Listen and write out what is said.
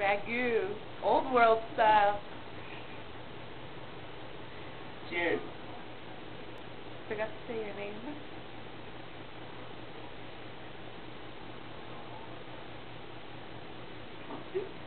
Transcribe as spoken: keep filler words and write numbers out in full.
Ragu. Old world style. Cheers. Forgot to say your name. Huh?